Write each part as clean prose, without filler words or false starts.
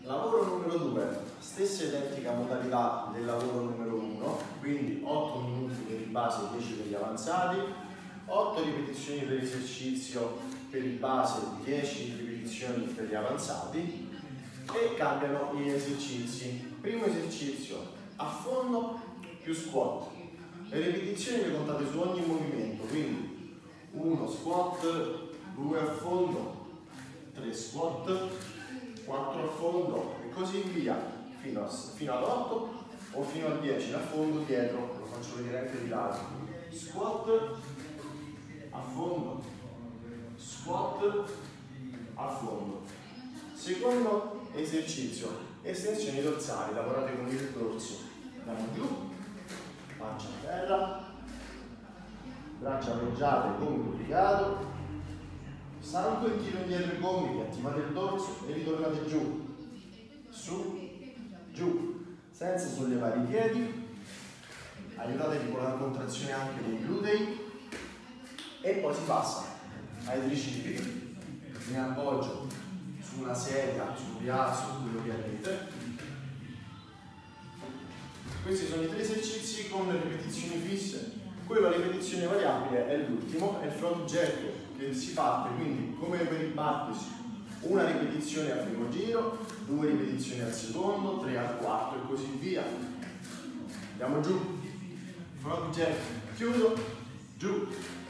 Lavoro numero 2, stessa identica modalità del lavoro numero 1, quindi 8 minuti per il base e 10 per gli avanzati, 8 ripetizioni per esercizio per il base, 10 ripetizioni per gli avanzati e cambiano gli esercizi. Primo esercizio, affondo più squat. Le ripetizioni le contate su ogni movimento, quindi 1 squat, 2 affondo, 3 squat, 4 affondo e così via fino ad 8 o fino a 10 affondo dietro, lo faccio vedere anche di lato. Squat, affondo, squat, affondo. Secondo esercizio, estensioni dorsali, lavorate con il dorso. Andiamo giù, pancia a terra, braccia appoggiate, gomito piegato. Salto e tiro indietro i gomiti, attivate il dorso e ritornate giù, su, giù, senza sollevare i piedi, aiutatevi con la contrazione anche dei glutei e poi si passa ai tricipiti, mi appoggio su una sedia, su un piazzo, quello che avete. Questi sono i 3 esercizi con le ripetizioni fisse. Quello a ripetizione variabile è l'ultimo, è il front jerk, che si parte quindi come per i burpees, una ripetizione al primo giro, 2 ripetizioni al secondo, 3 al quarto e così via. Andiamo giù, front jerk, chiudo, giù,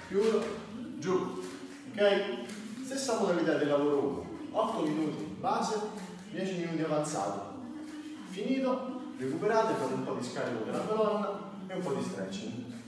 ok? Stessa modalità del lavoro 1, 8 minuti base, 10 minuti avanzati. Finito, recuperate, fate un po' di scarico della colonna e un po' di stretching.